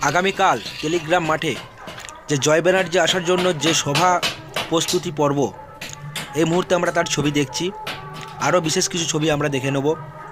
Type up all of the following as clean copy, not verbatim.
আগামীকাল টেলিগ্রাম মাঠে যে জয় ব্যানার্জি আসার জন্য যে সভা প্রস্তুতি পর্ব, এই মুহূর্তে আমরা তার ছবি দেখছি। আরও বিশেষ কিছু ছবি আমরা দেখে নেব।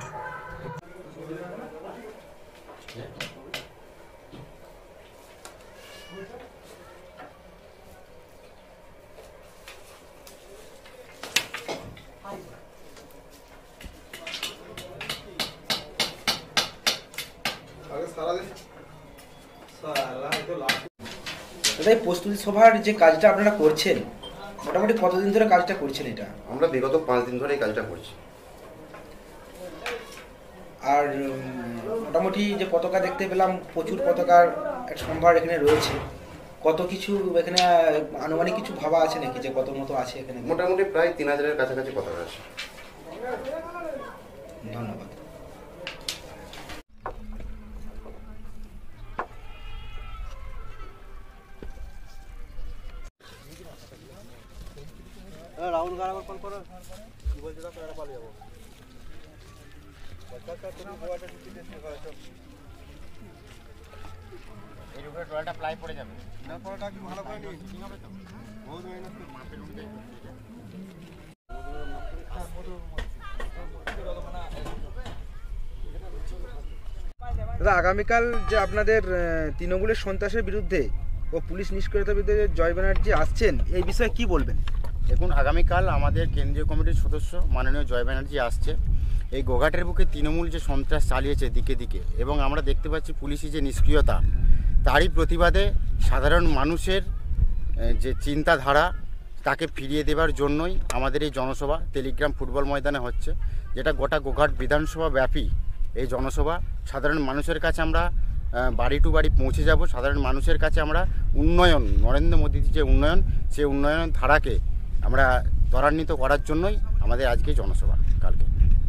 দাদা, এই প্রস্তুতি সভার যে কাজটা আপনারা করছেন, মোটামুটি কতদিন ধরে কাজটা করছেন? এটা আমরা বিগত 5 দিন ধরে এই কাজটা করছি। আর মোটামুটি যে পতাকা দেখতে পেলাম, প্রচুর পতাকার এক সম্ভার এখানে রয়েছে। কত কিছু এখানে আনুমানিক কিছু ভাবা আছে নাকি যে কত মতো আছে এখানে? মোটামুটি প্রায় 3000-এর কাছাকাছি পতাকা আছে। ধন্যবাদ। রাহুল গাড়া কল করো, কি বলছো? তারা পালিয়ে যাবো। এই উপরে টয়টা প্লাই পড়ে যাবে না, পড়াটা কি ভালো করে নিয়ে ঠিক হবে তো? বহুত মেহনত করে মাপে উঠে দাদা, আগামীকাল যে আপনাদের তৃণমূলের সন্ত্রাসের বিরুদ্ধে ও পুলিশ নিষ্ক্রিয়তার বিরুদ্ধে জয় ব্যানার্জি আসছেন, এই বিষয়ে কি বলবেন? দেখুন, আগামীকাল আমাদের কেন্দ্রীয় কমিটির সদস্য মাননীয় জয় ব্যানার্জি আসছে। এই গোঘাটের বুকে তৃণমূল যে সন্ত্রাস চালিয়েছে দিকে দিকে, এবং আমরা দেখতে পাচ্ছি পুলিশি যে নিষ্ক্রিয়তা, তারই প্রতিবাদে সাধারণ মানুষের যে চিন্তাধারা তাকে ফিরিয়ে দেওয়ার জন্যই আমাদের এই জনসভা টেলিগ্রাম ফুটবল ময়দানে হচ্ছে, যেটা গোটা গোঘাট বিধানসভা ব্যাপী এই জনসভা। সাধারণ মানুষের কাছে আমরা বাড়ি টু বাড়ি পৌঁছে যাব। সাধারণ মানুষের কাছে আমরা উন্নয়ন, নরেন্দ্র মোদীর যে উন্নয়ন, সেই উন্নয়ন ধারাকে আমরা ত্বরান্বিত করার জন্যই আমাদের আজকে জনসভা। কালকে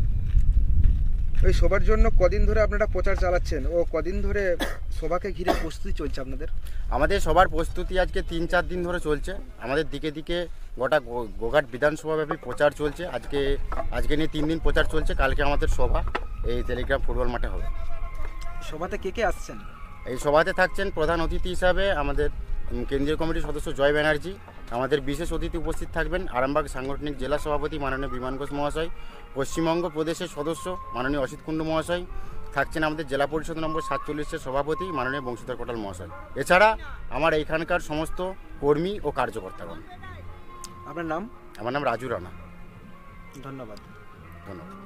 ওই সবার জন্য কদিন ধরে আপনারা প্রচার চালাচ্ছেন ও কদিন ধরে সভাকে ঘিরে প্রস্তুতি চলছে আপনাদের? আমাদের সবার প্রস্তুতি আজকে 3-4 দিন ধরে চলছে। আমাদের দিকে দিকে গোটা গোঘাট বিধানসভাব্যাপী প্রচার চলছে। আজকে নিয়ে 3 দিন প্রচার চলছে। কালকে আমাদের সভা এই টেলিগ্রাম ফুটবল মাঠে হবে। সভাতে কে কে আসছেন? এই সভাতে থাকছেন প্রধান অতিথি হিসাবে আমাদের কেন্দ্রীয় কমিটির সদস্য জয় ব্যানার্জি। আমাদের বিশেষ অতিথি উপস্থিত থাকবেন আরামবাগ সাংগঠনিক জেলা সভাপতি মাননীয় বিমান ঘোষ মহাশয়, পশ্চিমবঙ্গ প্রদেশের সদস্য মাননীয় অসিত কুণ্ডু মহাশয়, থাকছেন আমাদের জেলা পরিষদ নম্বর 47-এর সভাপতি মাননীয় বংশীধর কোটাল মহাশয়। এছাড়া আমার এইখানকার সমস্ত কর্মী ও কার্যকর্তাগণ। আপনার নাম? আমার নাম রাজু রানা। ধন্যবাদ। ধন্যবাদ।